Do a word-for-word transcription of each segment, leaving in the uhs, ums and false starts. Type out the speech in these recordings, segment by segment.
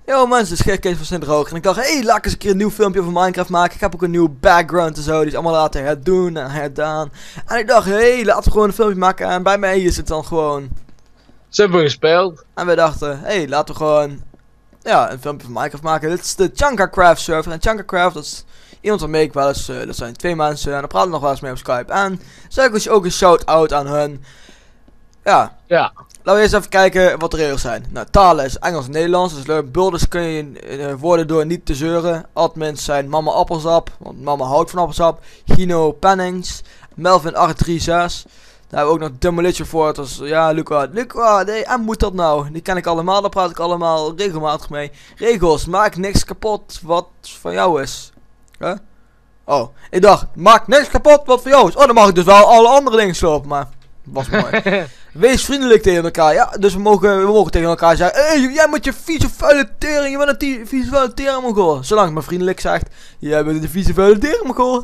Yo mensen, het is Gert Kees van Sint Roog. En ik dacht, hé, hey, laat ik eens een keer een nieuw filmpje over Minecraft maken. Ik heb ook een nieuwe background en zo. Die is allemaal laten herdoen en herdaan. En ik dacht, hé, hey, laten we gewoon een filmpje maken. En bij mij is het dan gewoon... Super gespeeld. En we dachten, hé, hey, laten we gewoon... Ja, een filmpje van Minecraft maken. Dit is de ChunkaCraft server. En ChunkaCraft, dat is iemand waarmee ik wel eens... Uh, dat zijn twee mensen. En daar praten we nog wel eens mee op Skype. En zeg ik dus ook een shout-out aan hun. Ja. Ja. Laten we eerst even kijken wat de regels zijn. Nou, talen is Engels en Nederlands. Dus leuk. Builders kun je uh, worden door niet te zeuren. Admins zijn Mama Appelsap. Want mama houdt van appelsap. Gino Pennings. Melvin acht drie zes. Daar hebben we ook nog Demolition voor. Dus ja, Luca. Luca, nee, en moet dat nou? Die ken ik allemaal. Daar praat ik allemaal regelmatig mee. Regels. Maak niks kapot wat van jou is. Huh? Oh, ik dacht, maak niks kapot wat van jou is. Oh, dan mag ik dus wel alle andere dingen slopen. Maar, was mooi. Wees vriendelijk tegen elkaar. Ja, dus we mogen, we mogen tegen elkaar zeggen. Hé, hey, jij moet je vieze vuile tering. Je bent een vieze vuile tering, Mongool. Zolang ik maar vriendelijk zegt. Jij bent een vieze vuile tering, Mongool.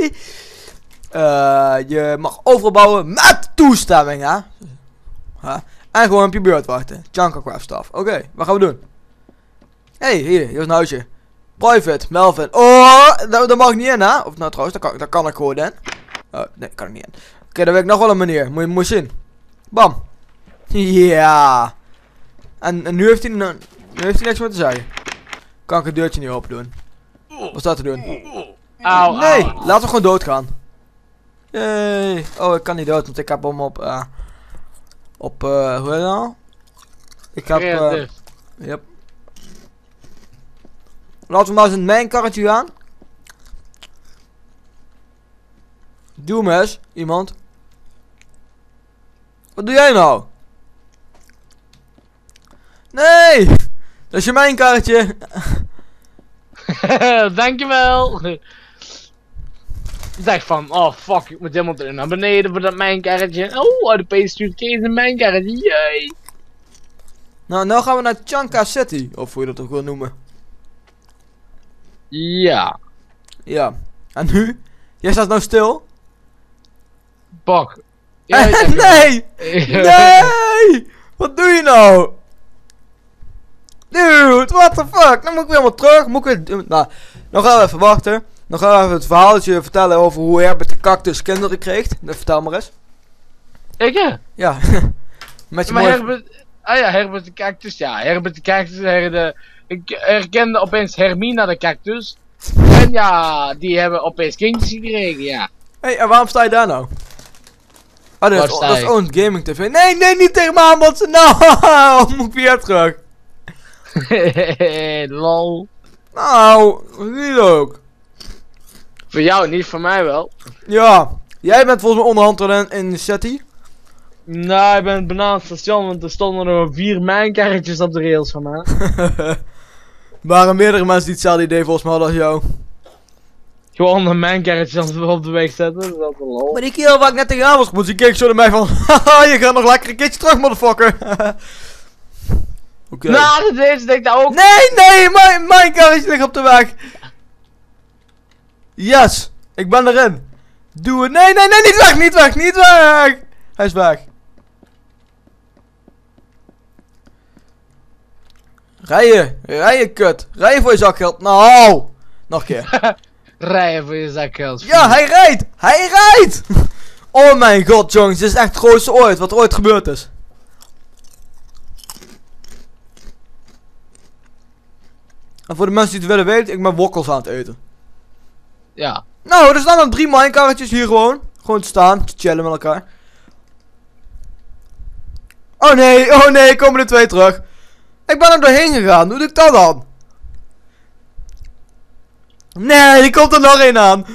uh, je mag overal bouwen met toestemming, hè. Huh? En gewoon op je beurt wachten. ChunkaCraft stuff. Oké, okay, wat gaan we doen? Hé, hey, hier, hier is een huisje. Private, Melvin. Oh, daar, daar mag ik niet in, hè? Of nou trouwens, daar kan, daar kan ik gewoon in. Oh, nee, kan ik niet in. Oké, okay, dan weet ik nog wel een manier. Moet je, moet je zien. Bam. Ja. En, en nu heeft hij nu heeft hij niks meer te zeggen. Kan ik het deurtje niet open doen? Wat staat er doen? Auw, Nee, auw. laten we gewoon doodgaan. Yay. Oh, ik kan niet dood, want ik heb hem op... Uh, op, uh, hoe heet dat nou? Ik heb... Uh, yep. Laten we maar eens in mijn karretje gaan. Doe hem eens, iemand. Wat doe jij nou? Nee! Dat is je mijn karretje. Dankjewel. Ik dacht van, oh fuck, ik moet helemaal terug naar beneden voor dat mijnkarretje. Oh, uit de P stuurt Kees een mijnkarretje, jee. Nou, nou gaan we naar Chunka City, of hoe je dat ook wil noemen. Ja. Ja. En nu? Jij staat nou stil? Bak. Ja, nee! Nee! Wat doe je nou? Dude, what the fuck? Dan moet ik weer helemaal terug. Moet ik weer... Nou, dan gaan we even wachten. Dan gaan we even het verhaaltje vertellen over hoe Herbert de cactus kinderen kreeg. Vertel maar eens. Ik hè? Ja. Met je Maar mooie... Herbert... Ah ja, Herbert de cactus, ja. Herbert de cactus, her de... Ik herkende opeens Hermina de cactus. En ja, die hebben opeens kindjes gekregen, ja. Hé, hey, en waarom sta je daar nou? Oh, dat, is, dat is Own Gaming T V. Nee, nee, niet tegen me aanbotsen. Nou, moet ik weer terug. Lol. Nou, niet ook. Voor jou niet, voor mij wel. Ja, jij bent volgens mij onderhand in, in de city. Nou, ik ben bijna aan het station, want er stonden er vier mijnkarretjes op de rails van mij. Waren meerdere mensen die hetzelfde idee volgens mij hadden als jou. Gewoon een mijnkarretje op de weg zetten, dat is wel lol. Maar die kerel waar ik net tegenaan was gemoet, die keek zo naar mij van... Haha, je gaat nog lekker een keertje terug, motherfucker. Oké. Okay. Nou, dat is, denk ik dat ook. Nee, nee, mijn, mijn karretje ligt op de weg. Yes, ik ben erin. Doe het. Nee, nee, nee, niet weg, niet weg, niet weg. Hij is weg. Rijden, rijden, kut. Rijden voor je zakgeld. Nou, nog een keer. Rijden voor je zakgeld. Ja, hij rijdt! Hij rijdt! Oh mijn god, jongens, dit is echt het grootste ooit, wat er ooit gebeurd is. En voor de mensen die het willen weten, ik ben wokkels aan het eten. Ja. Nou, er staan dan drie minekarretjes hier gewoon. Gewoon te staan, te chillen met elkaar. Oh nee, oh nee, komen er twee terug. Ik ben er doorheen gegaan, hoe doe ik dat dan? Nee, die komt er nog één aan.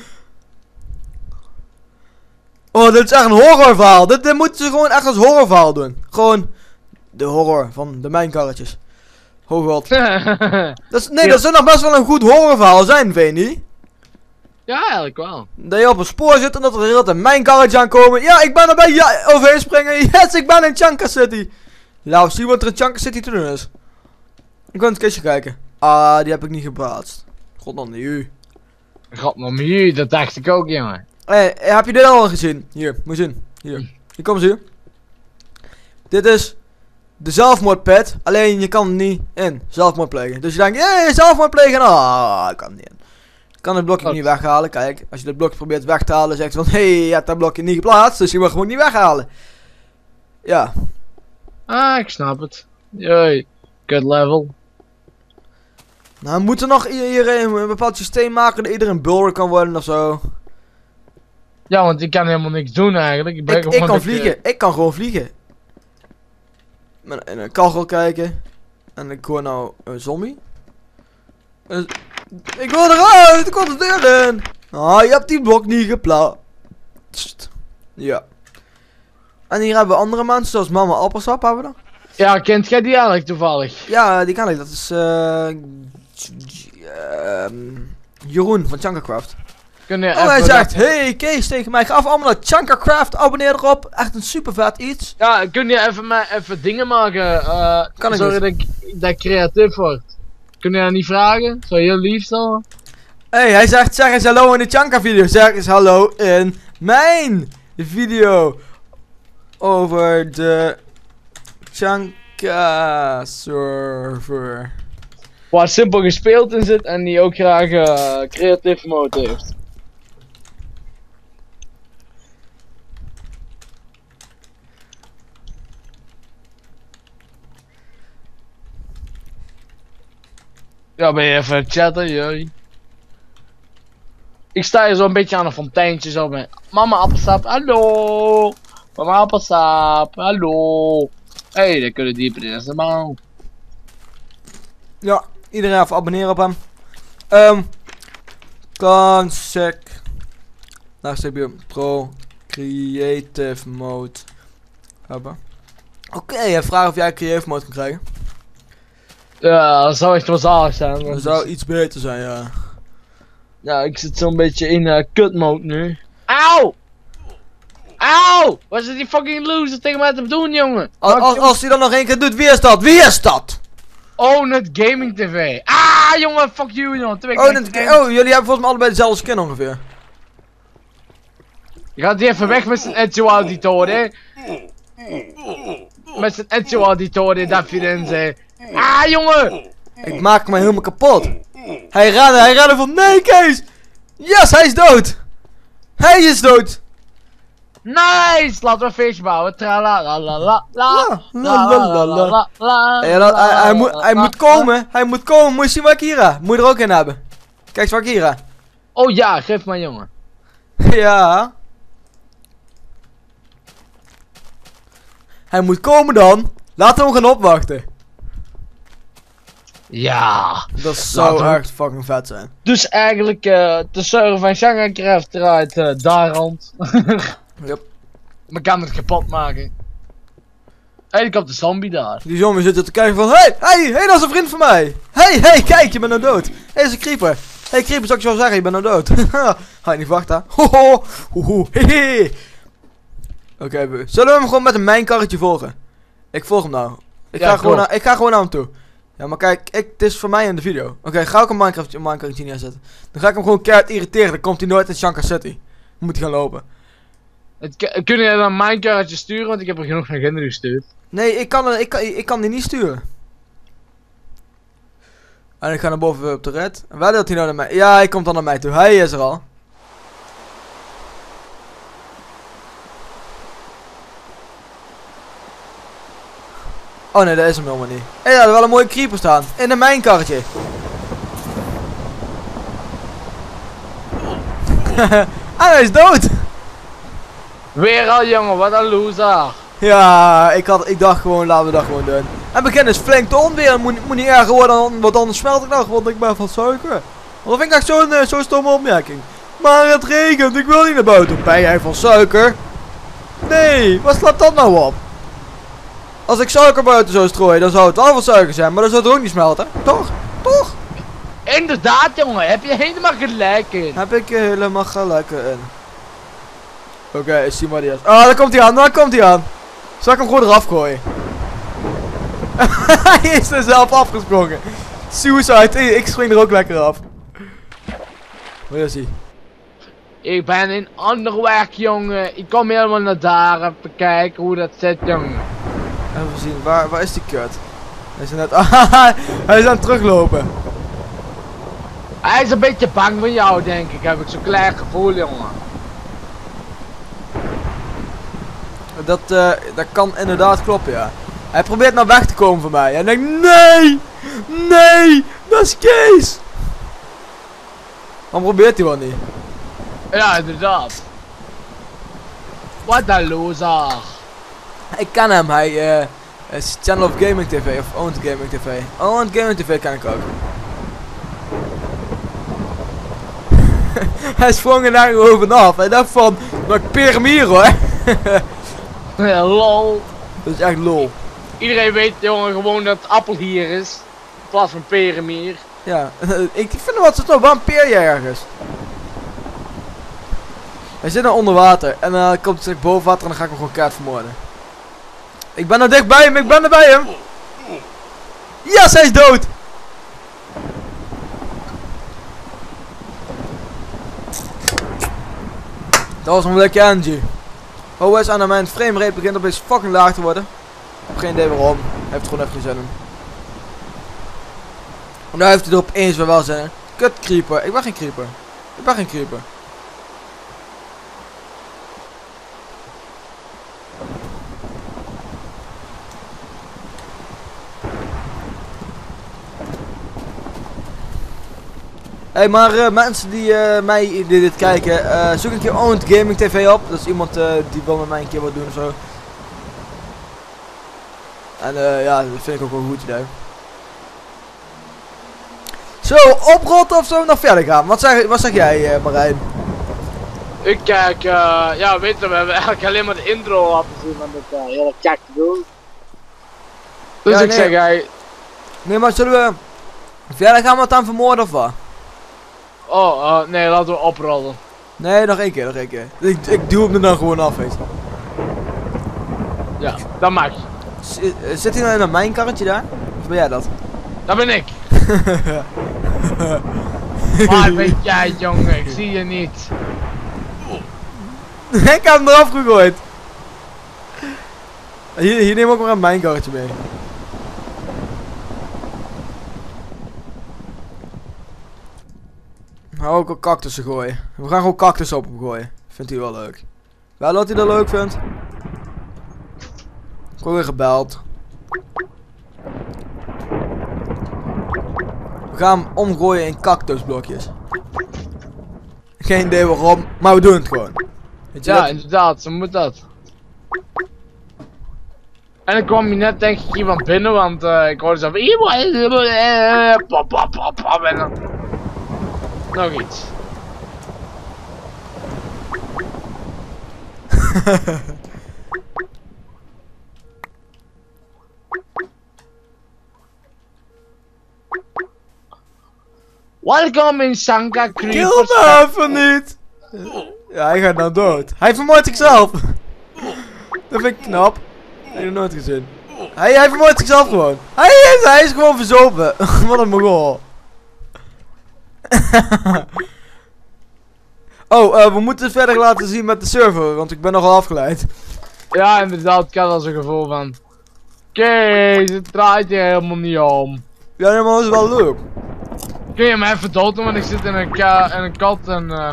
Oh, dit is echt een horrorverhaal. Dit, dit moeten ze gewoon echt als horrorverhaal doen. Gewoon de horror van de mijnkarretjes. Oh god. dat is, nee, ja. Dat zou nog best wel een goed horrorverhaal zijn, vind je niet? Ja, eigenlijk wel. Dat je op een spoor zit en dat er heel een mijnkarretje aankomen. Ja, ik ben erbij. Ja, overheen springen. Yes, ik ben in Chunka City. Laten we zien wat er in Chunka City te doen is. Ik wil in het kistje kijken. Ah, die heb ik niet geplaatst. God dan nu. God nog nu, dat dacht ik ook, jongen. Hé, hey, heb je dit al gezien? Hier, moet je zien. Hier. Hier, kom eens hier. Dit is de zelfmoordpad, alleen je kan er niet in zelfmoord plegen. Dus je denkt, hé, zelfmoord plegen, ah, ik kan er niet in. Ik kan het blokje Goed. niet weghalen, kijk, als je dat blokje probeert weg te halen, zegt hij van, hé, hey, je hebt dat blokje niet geplaatst, dus je mag gewoon niet weghalen. Ja. Ah, ik snap het. Jee, good level. Nou, we moeten nog hier een bepaald systeem maken dat iedereen bulder kan worden of zo. Ja, want ik kan helemaal niks doen eigenlijk. Ik, ben Ik, gewoon ik kan dat, vliegen, ik kan gewoon vliegen. Met in een kachel kijken. En ik hoor nou een zombie. Dus, ik wil eruit, ik kon de deur in. Ah, je hebt die blok niet geplaatst. Ja. En hier hebben we andere mensen, zoals Mama Appelsap hebben we dan. Ja, kent jij die eigenlijk toevallig? Ja, die kan ik, dat is eh ehm, Jeroen van Chunkercraft. Kun je Oh, hij even zegt, dat- hey Kees tegen mij, ga af allemaal naar Chunkercraft, abonneer erop. Echt een super vet iets. Ja, kun je even, mij even dingen maken? eh Kan ik zorgen dat ik, dat ik creatief word. Kun je dat niet vragen? Zou heel lief zijn. Hey, hij zegt, zeg eens hallo in de Chanka video. Zeg eens hallo in mijn video. Over de Chanka server. Waar simpel gespeeld in zit en die ook graag eh creatief mode heeft. Ja, ben je even chatten, jee. Ik sta hier zo'n beetje aan een fonteintje zo met Mama Appelsap, hallo! Mama Appelsap, hallo! Hé, hey, dan kunnen dieper in de bouw. Ja, iedereen even abonneren op hem. Ehm. Consec. Daar heb je Pro Creative Mode hebben. Oké, hij vraagt of jij Creative Mode kan krijgen. Ja, dat zou echt wel zalig zijn. Dat zou iets beter zijn, ja. Ja, ik zit zo'n beetje in uh, cut mode nu. Auw! Auw! Wat is die fucking loser tegen mij te doen, jongen? Als, als, als hij dan nog één keer doet, wie is dat? Wie is dat? Onet Gaming T V. Ah, jongen, fuck you, jongen. Twee Oh, keer dit- oh, jullie hebben volgens mij allebei dezelfde skin ongeveer. Je gaat die even weg met zijn Ezio auditore. Met zijn Ezio auditore, dat je erin zei. Ah, jongen! Ik maak me helemaal kapot. Hij rende, hij rende van nee Kees! Yes, hij is dood! Hij is dood! Nice! Laten we een feestje bouwen. Tra la la la la la La, la, la, la, la. la. Ja, dat, hij, hij, moet, hij moet komen, hij moet komen. Moet je zien waar ik hier heb? Moet je er ook in hebben. Kijk eens waar ik hier heb. Oh ja, geef maar, jongen. Ja. Hij moet komen dan. Laten we hem gaan opwachten. Ja. Dat zou Laten we- echt fucking vet zijn. Dus eigenlijk, eh de server van Shanghai-Craft eruit eh, daar rond. Yep. Maar kan het kapot maken. Hé, ik heb de zombie daar. Die zombie zit er te kijken van, hey, hey, hey, dat is een vriend van mij. Hey, hey, kijk, je bent nou dood. Hé, hey, is een creeper. Hey, creeper, zou ik je wel zeggen, je bent nou dood. Ga je niet wachten, hè? Hoho, hoho, hehe. Oké, we- zullen we hem gewoon met een mijnkarretje volgen? Ik volg hem nou. Ik, Ja, ga, gewoon klopt. naar, ik ga gewoon naar hem toe. Ja, maar kijk, ik, het is voor mij in de video. Oké, ga ik een Minecraft, een Minecraftje neerzetten. Dan ga ik hem gewoon keihard irriteren, dan komt hij nooit in Shankar City. Dan moet hij gaan lopen. Het, k- kun je dan mijn karretje sturen, want ik heb er genoeg naar Ginder gestuurd. Nee, ik kan, er- ik, kan, ik kan die niet sturen. En ik ga naar boven op de red. En waar deelt hij nou naar mij? Ja, hij komt dan naar mij toe. Hij is er al. Oh nee, dat is hem helemaal niet. Hé, ja, er wel een mooie creeper staan. In een mijnkarretje. En hij is dood. Weer al, jongen, wat een loser. Ja, ik, had, ik dacht gewoon, laten we dat gewoon doen. En begin is flink te onweer. Het moet, moet niet erger worden, dan, want anders smelt ik nog, want ik ben van suiker. Want dat vind ik echt zo'n uh, zo'n stomme opmerking. Maar het regent, ik wil niet naar buiten. Ben jij van suiker? Nee, wat slaat dat nou op? Als ik suiker buiten zou strooien, dan zou het wel van suiker zijn, maar dan zou het ook niet smelten. Toch? Toch? Inderdaad, jongen, heb je helemaal gelijk in. Heb ik je helemaal gelijk in. Oké, okay, ik zie maar die is. Ah, daar komt hij aan, daar komt hij aan. Zal ik hem gewoon eraf gooien? Hij is er zelf afgesprongen. Suicide, ik, ik spring er ook lekker af. Waar is hij? Ik ben in onderweg, jongen. Ik kom helemaal naar daar even kijken hoe dat zit, jongen. Even zien, waar, waar is die kut? Hij is net... hij is aan het teruglopen. Hij is een beetje bang van jou, denk ik. Heb ik zo'n klein gevoel, jongen. Dat, uh, dat kan inderdaad kloppen, ja. Hij probeert nou weg te komen van mij. Hij denkt, nee! Nee! Dat is Kees! Dan probeert hij wel niet. Ja, inderdaad. Wat een loser. Ik ken hem, hij uh, is Channel of Gaming T V of Owned Gaming T V. Owned Gaming T V ken ik ook. Hij sprong er daar gewoon vanaf. Hij dacht van, maar ik peer hem hier hoor. Ja, lol. Dat is echt lol. Iedereen weet, jongen, gewoon dat appel hier is. In plaats van perenmier. Ja, ik vind wat ze toch, waarom peer jij ergens? Hij zit nou onder water en dan uh, komt hij straks boven water en dan ga ik hem gewoon kaart vermoorden. Ik ben er dichtbij hem, ik ben er bij hem! Yes, hij is dood! Dat was een lekker Angie. O S aan mijn framerate begint opeens fucking laag te worden. Ik heb geen idee waarom. Hij heeft gewoon even geen zin in. En nu heeft hij er opeens weer wel zin in. Kut creeper. Ik ben geen creeper. Ik ben geen creeper. Hey, maar uh, mensen die uh, mij die dit kijken, uh, zoek een keer Owned Gaming T V op. Dat is iemand uh, die wil met mij een keer wat doen of zo. En uh, ja, dat vind ik ook wel een goed idee. Zo, oprotten of zo nog verder gaan? Wat zeg, wat zeg jij, uh, Marijn? Ik kijk, uh, ja, weet je, we hebben eigenlijk alleen maar de intro laten zien van dit uh, hele kak te doen. Dus Ja, ik nee. zeg, hij. Nee, maar zullen we verder gaan we het aan vermoorden of wat? Oh, uh, nee, laten we oprollen. Nee, nog één keer, nog één keer. Ik, ik duw hem er dan gewoon af, weet je. Ja, dat mag. Z uh, zit hij nou in een mijnkarretje daar? Of ben jij dat? Dat ben ik. Waar ben jij, jongen? Ik zie je niet. Ik heb hem eraf gegooid. Hier, hier neem ik ook maar een mijnkarretje mee. Hou ook al cactussen gooien. We gaan gewoon cactus op hem gooien. Vindt hij wel leuk. Wel dat hij dat leuk vindt. Gewoon weer gebeld. We gaan hem omgooien in cactusblokjes. Geen idee waarom, maar we doen het gewoon. Weet je Ja, dat? inderdaad, zo moet dat. En dan kwam je net denk ik hier van binnen, want uh, ik hoorde zo van pop pop pop pop en dan nog iets. Welkom in Sanka Kill Creepers. me even niet! Ja, hij gaat nou dood. Hij vermoordt zichzelf! Dat vind ik knap. Ik heb nog nooit gezien. Hij, hij vermoordt zichzelf gewoon. Hij is, hij is gewoon verzopen. Wat een mogol. Oh, uh, we moeten het verder laten zien met de server, want ik ben nogal afgeleid. Ja, inderdaad, ik had al zo'n gevoel van. Kees, het draait hier helemaal niet om. Ja, nee, maar dat is wel leuk. Kun je me even doden, want ik zit in een, ka in een kat en uh...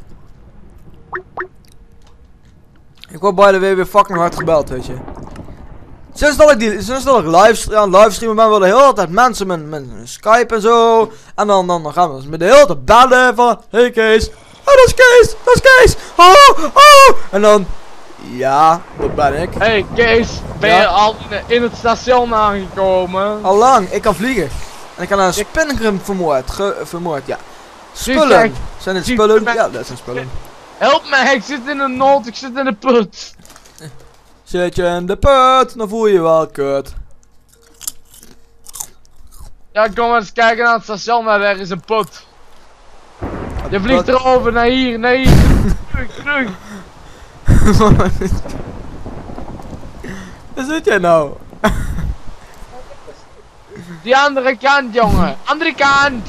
Ik word by the way weer fucking hard gebeld, weet je. Sinds dat ik, die, sinds dat ik live, aan het livestreamen ben, willen heel altijd mensen met, met Skype en zo. En dan, dan, dan gaan we met de hele tijd bellen van, hey Kees. Oh, dat is Kees, dat is Kees. Oh, oh. En dan, ja, dat ben ik. Hey Kees, ben Ja? je al in, in het station aangekomen? Al lang, ik kan vliegen. En ik kan een spinnengrim vermoord, ge, vermoord, ja. Zie Spullen. je, Zijn het zie- spullen? ben- Ja, dat zijn spullen. Help me, ik zit in een nood, ik zit in de put. Zit je in de put, dan voel je je wel kut. Ja, kom maar eens kijken naar het station, maar er is een put. Je vliegt erover, naar hier, naar hier. Terug, terug. Waar zit jij nou? Die andere kant, jongen. Andere kant.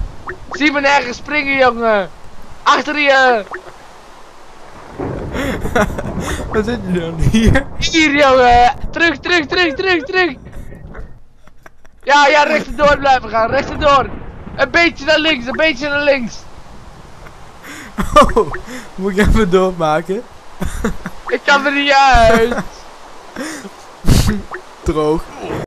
Zie me nergens springen, jongen. Achter je. Waar zit je dan? Hier? Hier, jongen! Terug, terug, terug, terug, terug! Ja, ja, rechtdoor blijven gaan, rechtdoor! Een beetje naar links, een beetje naar links! Oh, moet ik even doormaken? Ik kan er niet uit! Droog.